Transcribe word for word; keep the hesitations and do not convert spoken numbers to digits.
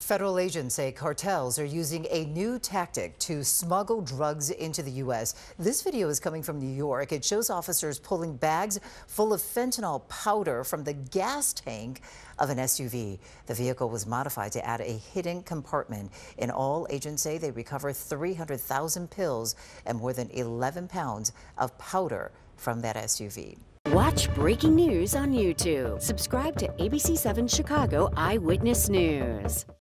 Federal agents say cartels are using a new tactic to smuggle drugs into the U S. This video is coming from New York. It shows officers pulling bags full of fentanyl powder from the gas tank of an S U V. The vehicle was modified to add a hidden compartment. In all, agents say they recovered three hundred thousand pills and more than eleven pounds of powder from that S U V. Watch breaking news on YouTube. Subscribe to A B C seven Chicago Eyewitness News.